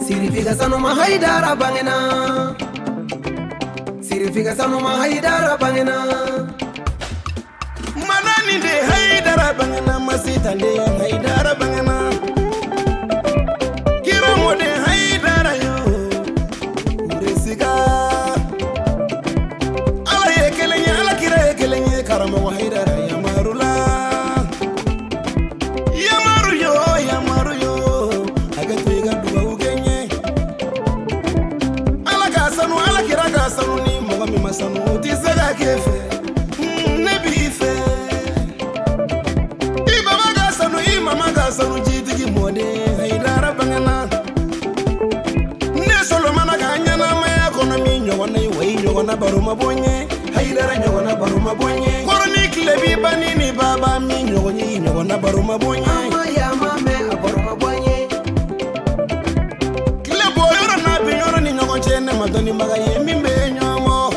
Sirifiga sanuma haidara bangena, sirifiga sanuma haidara bangena. Manani de haidara bangena, masita de haidara bangena. Kiramo de haidara yo, uresiga. Ala ye kelenye, ala kira ye kelenye, karamo haidara ya marula. Ya maru yo, agatuiga duwa ugenye. Ala kasanu, ala kira kasanu ni mwami masanu, tisega kefe. Mama gasanu jitigi mode haidara bangana ne solo mana ganya na ma economy nyona iwe nyona baruma bonye haidara nyona baruma bonye koroni klebi banini baba mi nyona baruma bonye Mama ya mame baruma bonye klebo yoro na binyoro ni nyoko chene madoni magaye mimbe nyomo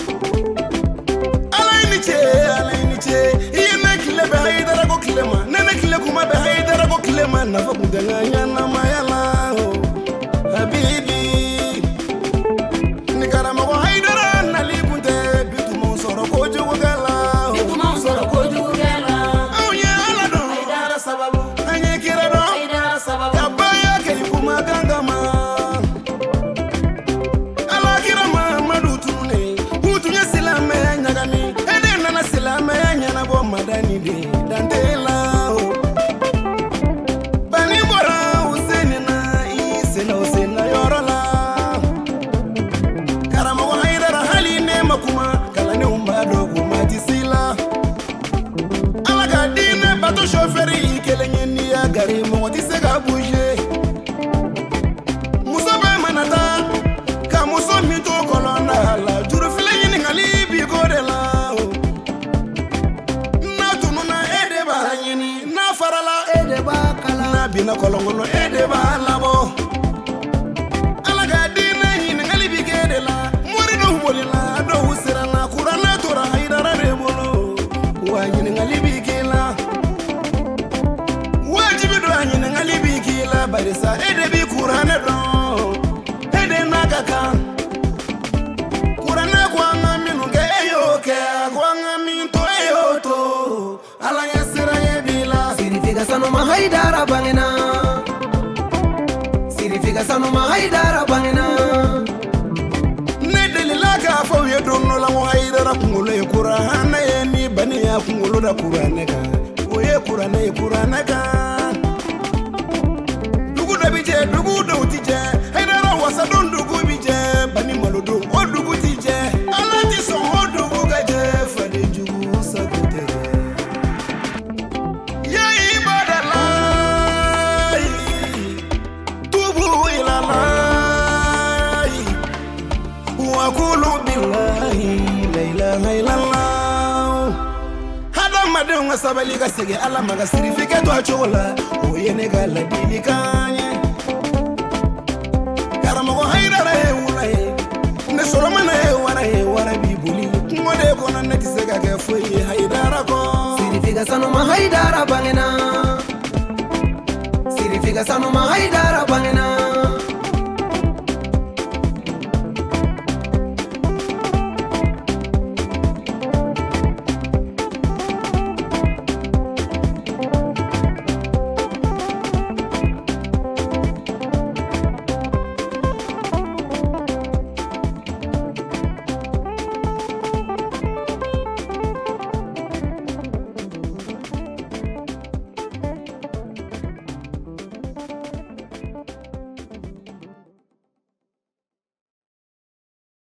alaini che iyene klebe haidara go klema kuma be haidara ko klema na fakudanganya na mayala habibi ni karama ko haidara na likunte bitumo soro ko jugala au ya ala do haidara sababu anye kira do haidara sababu kabaya ke kuma gangama ala kira mamadu tune hutunya silame nyagami ede nana silame nyana bo madani de dantela chauffeur kelenye ni ya gari mo tisega bouger muso be manata ka muso mi to kolona la juru file ni ngali bi godela na tunu na ede ba nyini na farala ede ba kala na bina kolongono ede ba labo ala ga dina ni ngali bi gedela mori do bolila do usira na kurana tora haidara rebolo wa nyini ngali bi gela barisa ede bi kurane don ede nakaka kurane kwa minu ke eyoke kwa minto eyoto ala yasira yebila sirifiga sanuma haidara bangena, sirifiga sanuma haidara bangena. ne delila ka fo ye donno la haidara kungulo e kurane ye ni bani ya kungulo da kurane ka o ye kurane ka dugu do tije haidara wasa don dugu bije bani malodo o dugu tije ala ti so o dugu gaje fade jugu sakote ya ibadala tubu ila allah wa qulu billahi la ilaha illallah hada madunga sabali ga sege ala maga sirifike to achola o yene ga la dilikanye karamo haidara e wulaye ne solomana e wara bibuli ngode ko nan nati sega ke foyi haidara ko sirifiga sanuma haidara bangena, sirifiga sanuma haidara bangena.